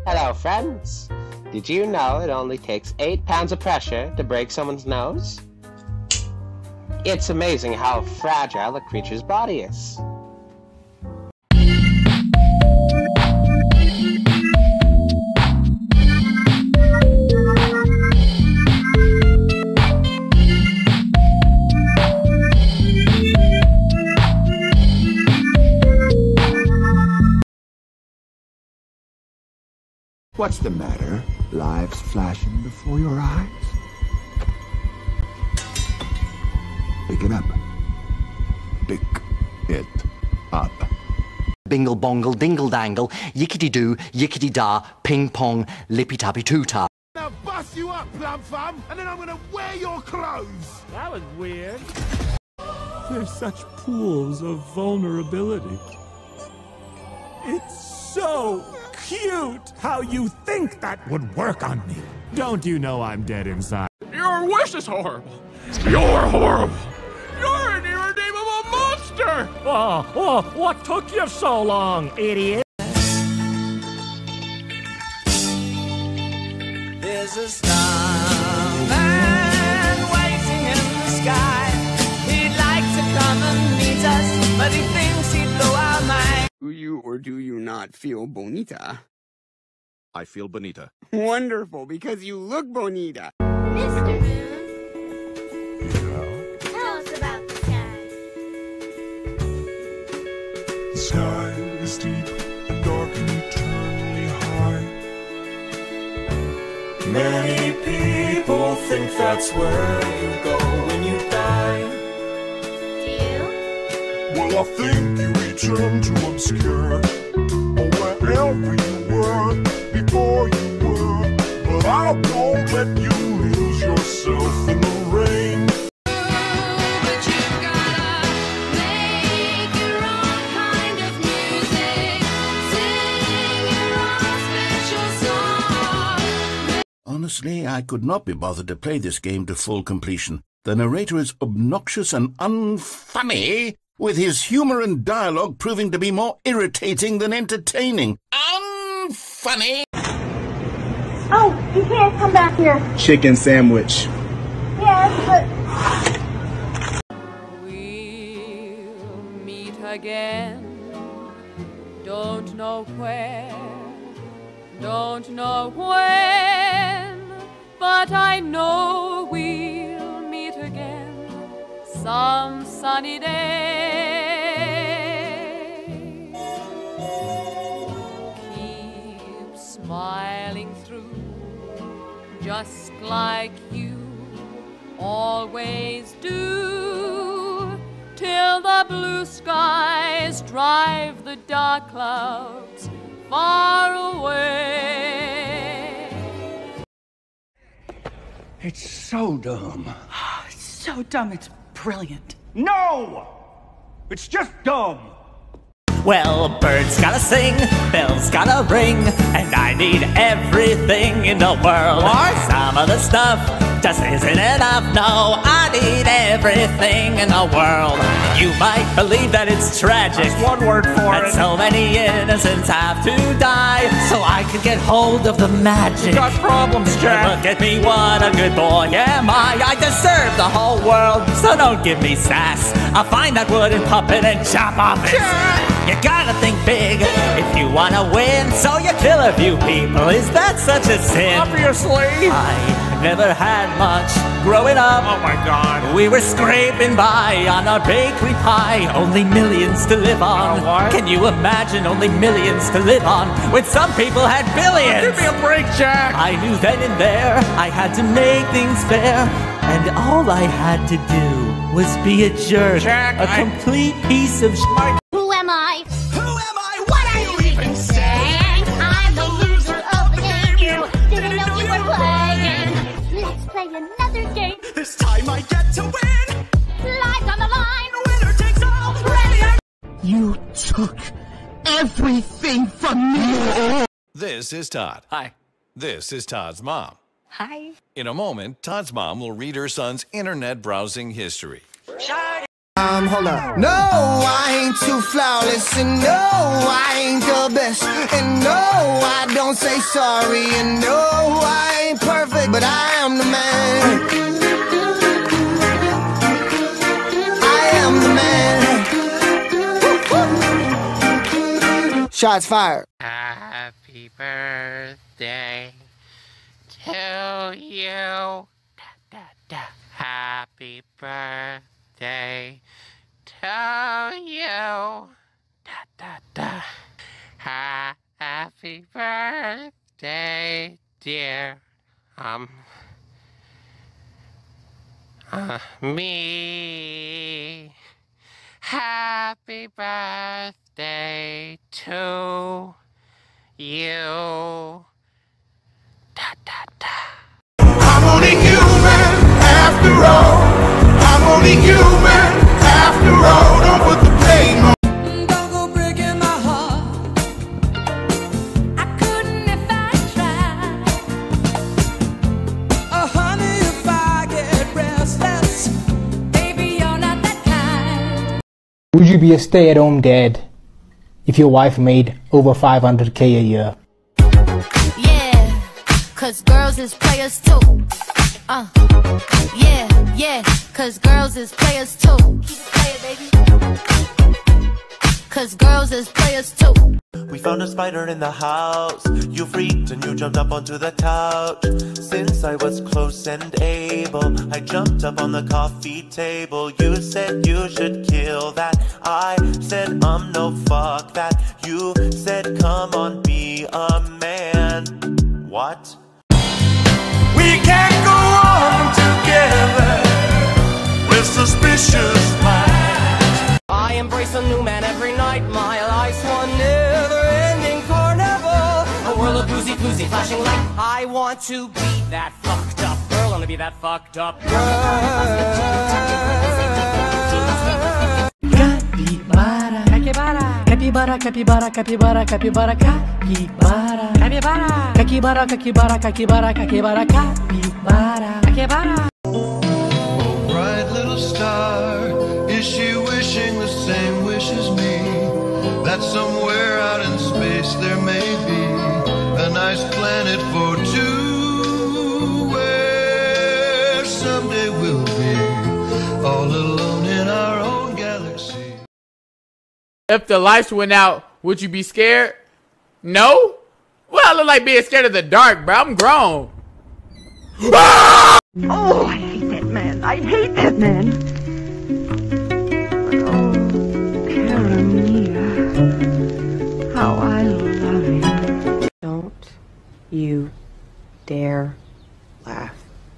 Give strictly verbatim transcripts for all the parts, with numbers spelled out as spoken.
Hello, friends. Did you know it only takes eight pounds of pressure to break someone's nose? It's amazing how fragile a creature's body is. What's the matter? Lives flashing before your eyes? Pick it up. Pick it up. Bingle bongle dingle dangle, yickety doo, yickety da, ping pong, lippy tappy too ta. Now bust you up, plum fum, and then I'm gonna wear your clothes! That was weird. They're such pools of vulnerability. It's so cute how you think that would work on me. Don't you know I'm dead inside? Your wish is horrible. You're horrible. You're an irredeemable monster. Oh, oh, what took you so long, idiot? There's a starman waiting in the sky. He'd like to come and meet us, but he thinks he'd blow our mind. Do you or do you not feel bonita? I feel bonita. Wonderful, because you look bonita. Mister Moon. Yeah? Tell us about the sky. The sky is deep and dark and eternally high. Many people think that's where you go when you die. Do you? Well, I think you return to obscure, or wherever you were before you were. But I won't let you lose yourself in the rain. But you gotta make your own kind of music. Sing your own special song. Honestly, I could not be bothered to play this game to full completion. The narrator is obnoxious and unfunny, with his humor and dialogue proving to be more irritating than entertaining. Unfunny! Oh, you can't come back here. Chicken sandwich. Yes, but... We'll meet again. Don't know where, don't know when, but I know we'll meet again some sunny day. Keep smiling through, just like you always do, till the blue skies drive the dark clouds far away. It's so dumb. It's so dumb, it's brilliant. No! It's just dumb. Well, birds gotta sing, bells gotta ring, and I need everything in the world. What? Some of the stuff just isn't enough, no, I need everything in the world. You might believe that it's tragic. That's one word for that it. so many innocents have to die, so I could get hold of the magic. You got problems, Jack. Look at me, what a good boy am I. I deserve the whole world, so don't give me sass. I'll find that wooden puppet and chop off it. You gotta think big if you wanna win, so you kill a few people. Is that such a sin? Obviously. I never had much growing up. Oh my God. We were scraping by on our bakery pie. Only millions to live on. Uh, what? Can you imagine only millions to live on when some people had billions? Oh, give me a break, Jack. I knew then and there I had to make things fair, and all I had to do was be a jerk. Jack, a I... complete piece of shit. Who am I? Who am I? What are you even saying? I'm the loser of the game. You didn't know you were playing. Let's play another game. This time I get to win. Life on the line. Winner takes all. Ready? You took everything from me! This is Todd. Hi. This is Todd's mom. Hi. In a moment, Todd's mom will read her son's internet browsing history. Um, hold up. No, I ain't too flawless, and no, I ain't the best, and no, I don't say sorry, and no, I ain't perfect, but I am the man. I am the man. Shots fired. Happy birthday to you. Da, da, da. Happy birthday to you. Da, da, da. Ha happy birthday, dear. Um. Uh, me. Happy birthday to you. Da, da, da. I'm only human after all. I'm only human after all. Don't put the blame on. Don't go breaking my heart. I couldn't if I tried. Oh, honey, if I get restless, baby, you're not that kind. Would you be a stay-at-home dad if your wife made over five hundred K a year? Yeah, cause girls is players too. Uh, yeah, yeah, cause girls is players too. Keep it playing, baby. Cause girls is players too. We found a spider in the house. You freaked and you jumped up onto the couch. Since I was close and able, I jumped up on the coffee table. You said you should kill that. I said um no, fuck that. You said come on, be a man. What? We can't go on together with suspicious minds. I embrace a new man every night. My life's one never-ending carnival. A world of boozy boozy flashing light. I want to be that fucked up girl. I want to be that fucked up girl. Capybara, capybara, capybara, capybara, capybara, capybara, capybara, capybara, capybara, capybara, capybara, capybara. Bright little star, is she wishing the same wish as me? That somewhere out in space there may be a nice planet for two, where someday we'll be all alone in our own galaxy. If the lights went out, would you be scared? No? Well, I look like being scared of the dark, bro. I'm grown. Ah! Oh, I hate that man. I hate that man. But oh, cara mia, how I love him. Don't you dare laugh.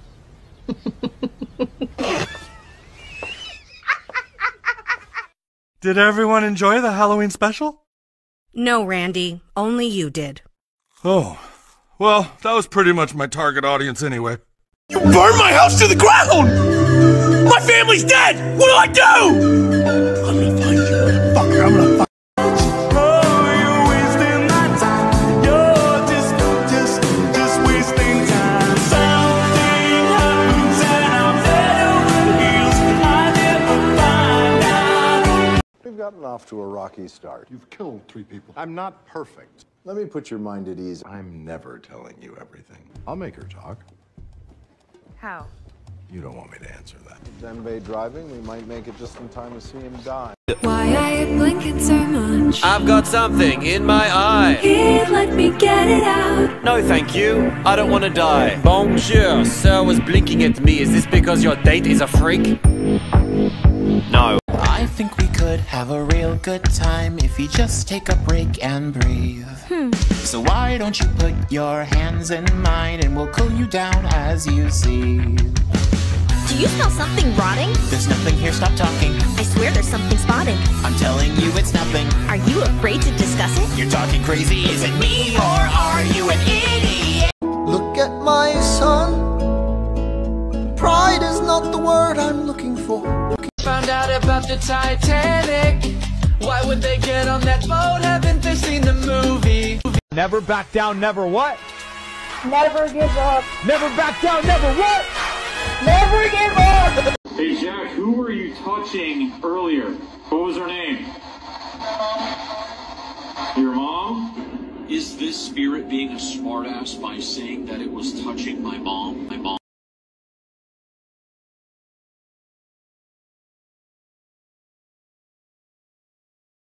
Did everyone enjoy the Halloween special? No, Randy. Only you did. Oh, well, that was pretty much my target audience anyway. You burned my house to the ground! My family's dead! What do I do? I'm gonna find you, motherfucker. I'm gonna find We've gotten off to a rocky start. You've killed three people. I'm not perfect. Let me put your mind at ease. I'm never telling you everything. I'll make her talk. How? You don't want me to answer that. Zenbei driving, we might make it just in time to see him die. Why are you blinking so much? I've got something in my eye. Here, let me get it out. No, thank you. I don't want to die. Bonjour. Sir was blinking at me. Is this because your date is a freak? No. I think we could have a real good time if we just take a break and breathe. Hmm. So why don't you put your hands in mine and we'll cool you down as you see. Do you smell something rotting? There's nothing here, stop talking. I swear there's something spotting. I'm telling you it's nothing. Are you afraid to discuss it? You're talking crazy, is it me or are you an idiot? Look at my son. Pride is not the word I'm looking for. Found out about the Titanic. Why would they get on that boat? Haven't they seen the movie? Never back down, never what? Never give up. Never back down, never what? Never give up. Hey, Jack, who were you touching earlier? What was her name? Your mom? Is this spirit being a smartass by saying that it was touching my mom? My mom?